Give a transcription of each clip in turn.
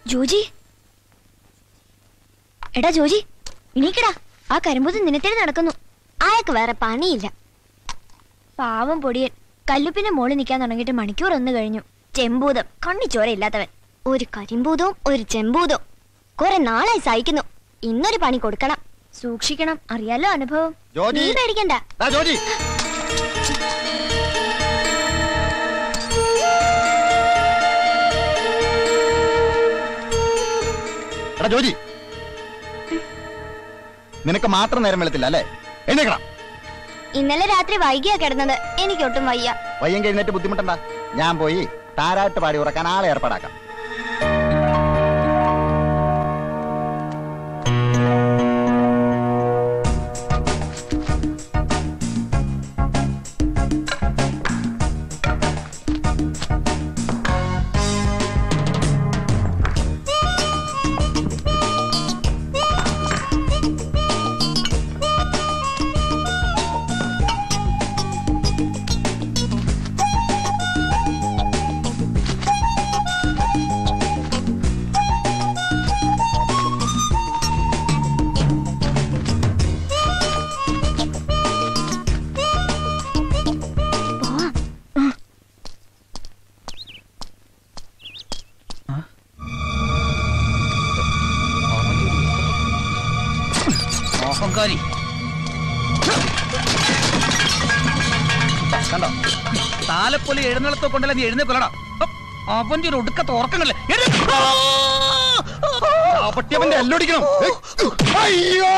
ജോജി, എടാ ജോജി, എണീക്കടാ. ആ കരിമ്പൂത്ത് നിനത്തേടി നടക്കുന്നു. അയാൾക്ക് വേറെ പണിയില്ല. പാവം പൊടിയൻ കല്ലുപ്പിന്റെ മോളിൽ നിൽക്കാൻ തുടങ്ങിയിട്ട് മണിക്കൂർ 1 കഴിഞ്ഞു. ചെമ്പൂതം, കണ്ണിച്ചോര ഇല്ലാത്തവൻ. ഒരു കരിമ്പൂതവും ഒരു ചെമ്പൂതവും. കുറെ നാളായി സഹിക്കുന്നു. ഇന്നൊരു പണി കൊടുക്കണം. സൂക്ഷിക്കണം, അറിയാലോ അനുഭവം. നീ പേടിക്കണ്ട. ജോജി, നിനക്ക് മാത്രം നേരം വെളുത്തില്ല അല്ലേ? എഴുന്നേക്കണം. ഇന്നലെ രാത്രി വൈകിയാ കിടന്നത്. എനിക്കൊട്ടും വയ്യ. വയ്യെങ്കിൽ എഴുന്നേറ്റ് ബുദ്ധിമുട്ടണ്ട. ഞാൻ പോയി താരാട്ട് പാടി ഉറക്കാൻ ആളെ ഏർപ്പാടാക്കാം. കണ്ടോ, താലപ്പൊലി എഴുന്നള്ളത്തോ കൊണ്ടല്ല നീ എഴുന്നേക്കൊല്ലടാ. അവന്റെ ഒരു ഒടുക്കത്തെ ഉറക്കങ്ങളെ പട്ടിയവന്റെ എല്ലൊടിക്കണം. അയ്യോ,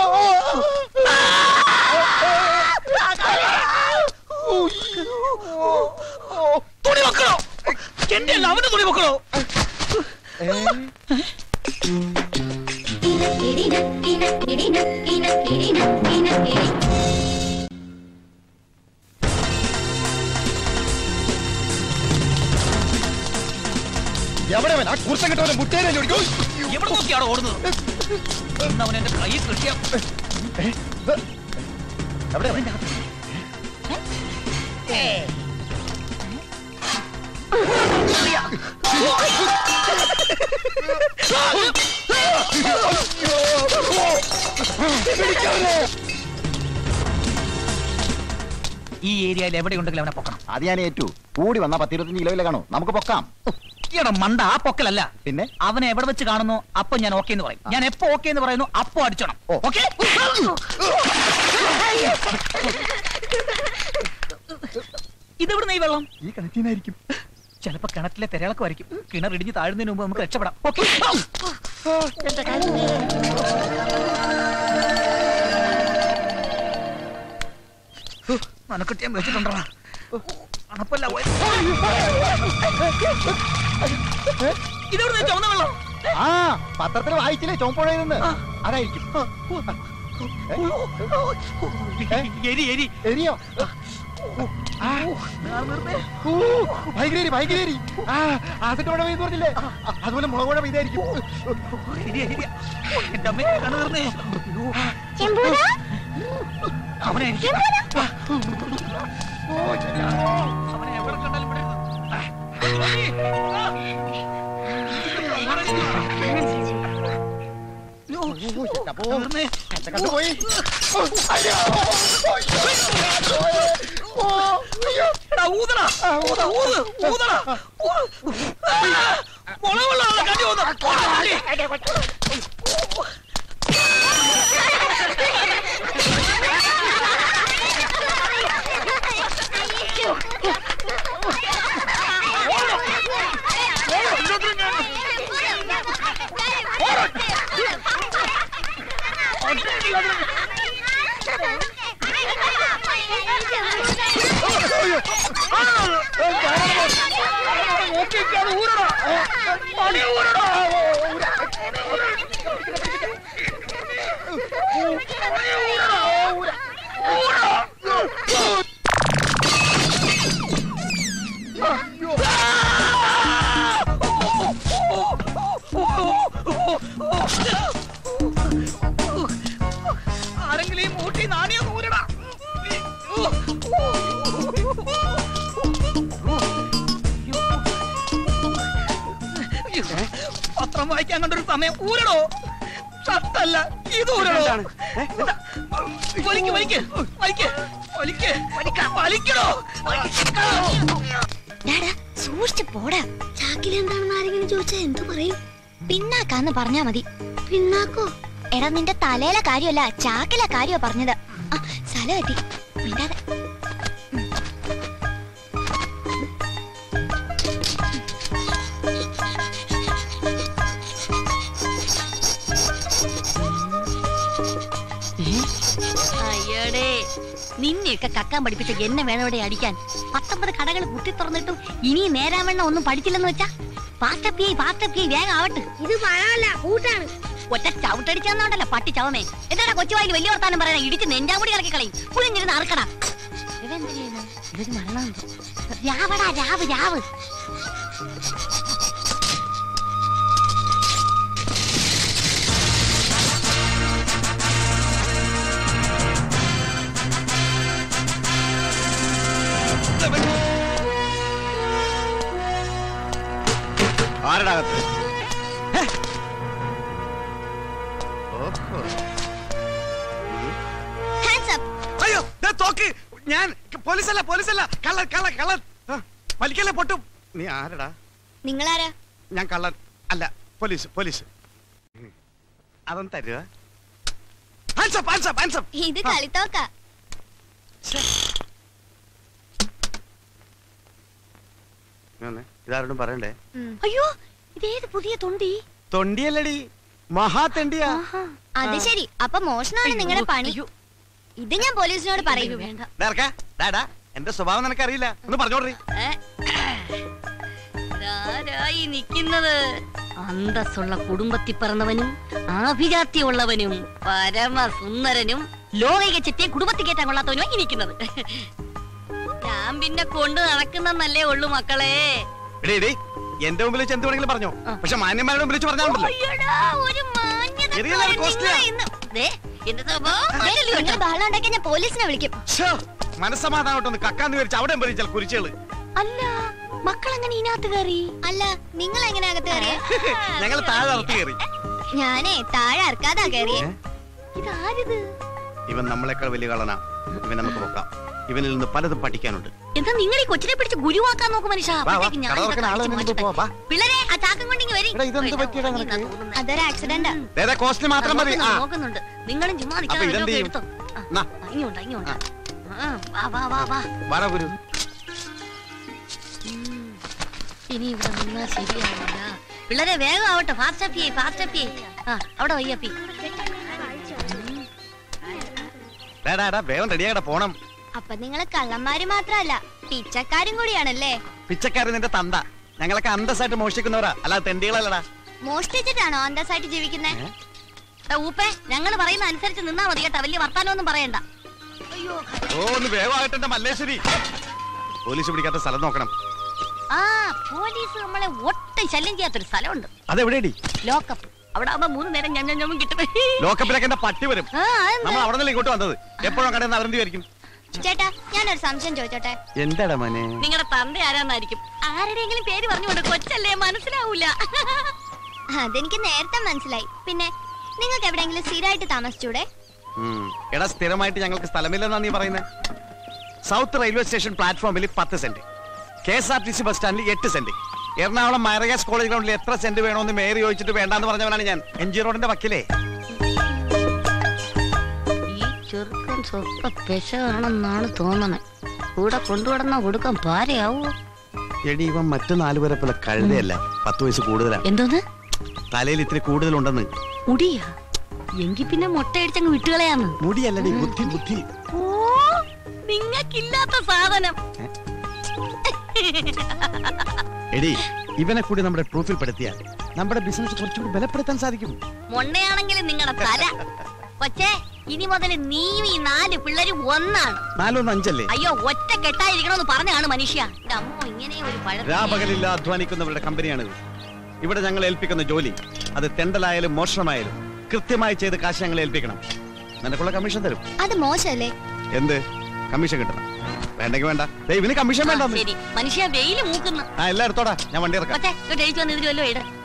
തുണി വെക്കണോ? എന്റെ അല്ല, അവന്റെ തുണി വെക്കണോ? എവിടെ ആ കുർത്തം കിട്ടവനെ മുട്ടേനെ ചോദിക്കും. എവിടെ നോക്കിയാണോ ഓടുന്നത്? അവൻ എന്റെ കൈ കിട്ടിയ എവിടെ ഈ ഏരിയയിൽ എവിടെ ഉണ്ടെങ്കിലും അവനെ പൊക്കണം. അത് ഞാൻ ഏറ്റു. കൂടി വന്നാ 10-25 കിലോയിലെ കാണൂ. നമുക്ക് പൊക്കാം. ഈടാ മണ്ട, ആ പൊക്കലല്ല. പിന്നെ അവനെ എവിടെ വെച്ച് കാണുന്നു അപ്പൊ ഞാൻ ഓക്കെ എന്ന് പറയും. ഞാൻ എപ്പോ ഓക്കെ എന്ന് പറയുന്നു അപ്പൊ അടിച്ചോണം. ഓക്കെ? ഇതെവിടുന്ന ഈ വെള്ളം? ഈ കിണറ്റിനായിരിക്കും. ചിലപ്പോ കിണറ്റിലെ തിരളക്കുമായിരിക്കും. കിണർ ഇടിഞ്ഞ് താഴുന്നതിന് മുമ്പ് നമുക്ക് രക്ഷപ്പെടാം. ഓക്കെ? മനക്കുട്ടിയാൻ വെച്ചിട്ടുണ്ടോ? അണപ്പല്ല പോയത്. ഇതെവിടെ ചുവന്ന വെള്ളം? ആ, പത്രത്തിൽ വായിച്ചില്ലേ ചുവപ്പുഴയിൽ നിന്ന്? അതായിരിക്കും. എരിയോ? ഭയങ്കര അതൊക്കെ ഇവിടെ പെയ്ത് പറഞ്ഞില്ലേ? അതുപോലെ മുളക് പുഴ പെയ്തായിരിക്കും. എന്റെ അമ്മ കണ്ണു തീർന്നേ. അവനെ എവിടെ കണ്ടാലും കണ്ടുപോയി. ആരെങ്കിലും ഈ മൂട്ടി നാണിയോ ഊരടാ. പത്രം വായിക്കാൻ കണ്ടൊരു സമയം ഊരടോ. ഷർട്ടല്ല ഇത് ഊരടോ. വലിക്ക് വലിക്ക് വലിക്ക് വലിക്ക് വലിക്കടോ. സൂക്ഷിച്ച് പോടാ. ചാക്കിലെന്താണെന്ന് ആരെങ്കിലും ചോദിച്ചാ എന്തു പറയും? പിന്നാക്കാന്ന് പറഞ്ഞാ മതി. പിന്നാക്കോ? എടാ നിന്റെ തലയിലെ കാര്യമല്ല ചാക്കിലെ കാര്യമാ പറഞ്ഞത്. സ്ഥലം എത്തി മിണ്ടാതെ. അയ്യടേ നിന്നെയൊക്കെ കക്കാൻ പഠിപ്പിച്ച എന്നെ വേണോടെ അടിക്കാൻ. 19 കടകൾ കുത്തി തുറന്നിട്ടും ഇനി നേരാവണ്ണം ഒന്നും പഠിച്ചില്ലെന്ന് വെച്ചാ പാസ്റ്റപ്പിയായി വേഗം ആവട്ടെ. ഇത് മഴയല്ല കൂട്ടാണ്. ഒറ്റ ചവിട്ടടിച്ചാന്നോണ്ടല്ല പട്ടി ചവമേ. എന്താടാ കൊച്ചുവായിൽ വലിയ വർത്താനം പറയാൻ ഇടിച്ച് നെഞ്ചാമുടി കളക്കി കളയും. കുളിഞ്ഞിരുന്ന് അറക്കടാ. ഇതൊരു മരണം. രാവടാ രാവ് രാവ്. ആരടാകത്ത്? അയ്യോ തോക്ക്. ഞാൻ പോലീസല്ല കള്ളൻ. വലിക്കല്ലേ പൊട്ടും. നീ ആരടാ? നിങ്ങളാരാ? ഞാൻ കള്ളൻ അല്ല, പോലീസ്. അതൊന്നും തരുക. ഇത് കളിത്തോക്ക. ഇതാരോടും പറയണ്ടേ? അയ്യോ ഇതേത് പുതിയ തൊണ്ടി? തൊണ്ടിയല്ലടി, മഹാതെണ്ടിയാ. അത് ശരി. അപ്പൊ മോഷണമാണ് നിങ്ങളുടെ പണി. ഇത് ഞാൻ പോലീസിനോട് പറയും. എന്റെ സ്വഭാവം നിനക്കറിയില്ല. ഒന്ന് പറഞ്ഞോടറി. നിക്കുന്നത് അന്തസ്സുള്ള കുടുംബത്തിൽ പിറന്നവനും ആഭിജാത്യമുള്ളവനും പരമസുന്ദരനും ലോകിക ചെറ്റിയെ കുടുംബത്തിൽ കയറ്റാൻ കൊള്ളാത്തവനും ഇരിക്കുന്നത്. ഞാൻ പിന്നെ കൊണ്ട് നടക്കുന്നല്ലേ ഉള്ളു മക്കളെ. എന്റെ മുമ്പിൽ വെച്ച് എന്ത് വേണമെങ്കിലും പറഞ്ഞോ, പക്ഷെ മാന്യന്മാരുടെ മുമ്പിൽ വെച്ച് പറഞ്ഞാൽ ഞാൻ പോലീസിനെ വിളിക്കും. മനസ്സമാധാനോട്ടൊന്ന് കക്കാന്ന് വിചാരിച്ച് അവിടെ വിളിച്ചാൽ കുരിച്ചുകള്. അല്ല മക്കളെങ്ങനെ ഇതിനകത്ത് കയറി? അല്ല നിങ്ങൾ എങ്ങനെ അകത്ത് കയറിയ? ഞങ്ങൾ താഴെ അകത്ത് കയറി. ഞാനേ താഴെ അറക്കാതാ കയറിയേ. ഇതാരിത്? ഇവൻ നമ്മളെക്കാൾ വലിയ കളനാ. ഇവൻ നമുക്ക് നോക്കാം. ഇവനിൽ നിന്ന് പലതും പഠിക്കാനുണ്ട്. എന്താ നിങ്ങൾ ഈ കൊച്ചിനെ പിടിച്ച് ഗുരുവാക്കാൻ നോക്കും മനുഷ്യ? പിള്ളേരെ ആ ചാക്കം കൊണ്ടിങ്ങി വരി. അതൊരു ആക്സിഡന്റ്. നോക്കുന്നുണ്ട്. നിങ്ങളും ചുമ്മാ എടുത്തോ. ഇങ്ങോട്ടാ ഇനി ഇവിടെ നിന്നാ ശരിയാവില്ല. പിള്ളേരെ വേഗം ആവട്ടെ. ഫാസ്റ്റ് അപ്പിയേ. അവിടെ വയ്യപ്പി. വേഗം റെഡിയാകട്ടെ, പോണം. അപ്പൊ നിങ്ങള് കള്ളന്മാര് മാത്രല്ല പിച്ചക്കാരും കൂടിയാണല്ലേ? പിച്ചക്കാരൻ നിന്റെ തന്ത. ഞങ്ങളൊക്കെ അന്തസ്സായിട്ട് മോഷ്ടിക്കുന്നവരാ, അല്ലാതെ തെണ്ടികളല്ലടാ. മോഷ്ടിച്ചിട്ടാണോ അന്തസ്സായിട്ട് ജീവിക്കുന്നേ? ഊപ്പേ ഞങ്ങൾ പറയുന്ന അനുസരിച്ച് നിന്നാ മതി കേട്ടാ. വലിയ വർത്താനൊന്നും പറയണ്ട. ഒന്ന് വേഗമാകട്ടെ മല്ലേശ്വരി. പോലീസ് പിടിക്കാത്ത സ്ഥലം നോക്കണം. പോലീസ് നമ്മളെ ഒട്ടും ശല്യം ചെയ്യാത്തൊരു സ്ഥലമുണ്ട്. അതെവിടെയാടി? ലോക്കപ്പ്. അവിടെ ആവുമ്പോ 3 നേരം ഞമ്മ കിട്ടും. ലോക്കപ്പിലൊക്കെ എന്റെ പട്ടി വരും. നമ്മൾ അവിടെ നിന്ന് ഇങ്ങോട്ട് വന്നത്. എപ്പോഴും കടന്ന് അവരെന്തായിരിക്കും? ചേട്ടാ ഞാനൊരു സംശയം ചോദിച്ചോട്ടെ? എന്താടാ മോനെ? നിങ്ങളുടെ തന്ത ആരാന്നായിരിക്കും. ആരുടെയെങ്കിലും പേര് പറഞ്ഞുകൊണ്ട് കൊച്ചല്ലേ മനസ്സിലാവൂല. അതെനിക്ക് നേരത്തെ മനസ്സിലായി. പിന്നെ നിങ്ങൾക്ക് എവിടെയെങ്കിലും സ്ഥിരമായിട്ട് താമസിച്ചൂടെ? എടാ സ്ഥിരമായിട്ട് ഞങ്ങൾക്ക് സ്ഥലമില്ലെന്നാ നീ പറയുന്നത്. സൗത്ത് റെയിൽവേ സ്റ്റേഷൻ പ്ലാറ്റ്ഫോമിൽ 10 സെന്റ്, KSRTC ബസ് സ്റ്റാൻഡിൽ 8 സെന്റ്, എറണാകുളം മൈറഗാസ് കോളേജ് ഗ്രൗണ്ടിൽ എത്ര സെന്റ് വേണമെന്ന് മേയർ ചോദിച്ചിട്ട് വേണ്ടാന്ന് പറഞ്ഞവനാണ് ഞാൻ. MG റോഡിന്റെ വക്കിലേ. ഈ ചെറുക്കൻ സ്വപ്പ പെശാണെന്നാണ് തോന്നണേ. കൂടെ കൊണ്ടുവിടുന്ന കൊടുക്കാൻ പാരയാവോ? എടി ഇവൻ മറ്റു 4 പേരെ പോലെ കഴുതയല്ല, 10 വയസ്സ് കൂടുതലാ. എന്തോന്ന്? തലയിൽ ഇത്തിരി കൂടുതലുണ്ടെന്ന്. മുടിയാ? എങ്കി പിന്നെ മുട്ടയടിച്ചങ്ങ് വിട്ടുകളയാന്ന്. മുടിയല്ലടി, ബുദ്ധി. ഓ നിങ്ങൾക്കില്ലാത്ത സാധനം. എടി ഇവനെ കൂടി നമ്മുടെ പ്രൂഫിൽ പെടുത്തിയാൽ നമ്മുടെ ബിസിനസ് കുറച്ചുകൂടി ബലപ്പെടുത്താൻ സാധിക്കും. മൊണ്ണയാണെങ്കിലും നിങ്ങളുടെ തല. കൊച്ചേ ഇനി മുതൽ നീയും ഈ 4 പിള്ളേരും ഒന്നാണ്. 4 1 5 അല്ലേ? അയ്യോ ഒറ്റ കെട്ടായിരിക്കണമെന്ന് പറഞ്ഞാണ് മനുഷ്യ. അമ്മോ ഇങ്ങനെ ഒരു രാപകലില്ല അധ്വാനിക്കുന്നവരുടെ കമ്പനിയാണിത്. ഇവിടെ ഞങ്ങൾ ഏൽപ്പിക്കുന്ന ജോലി അത് തെണ്ടലായാലും മോഷണമായാലും കൃത്യമായി ചെയ്ത് കാശ് ഞങ്ങൾ ഏൽപ്പിക്കണം. നിനക്കുള്ള കമ്മീഷൻ തരും. അത് മോശമല്ലേ? എന്ത് കമ്മീഷൻ കിട്ടണം? വേണ്ടെങ്കിൽ വേണ്ട. ഇവന് കമ്മീഷൻ വേണ്ട. മനുഷ്യ വെയില് മൂക്കുന്നു. എല്ലാം എടുത്തോടാ, ഞാൻ വണ്ടി ഇറക്കാം. ഇതിൽ വല്ലോ ഇട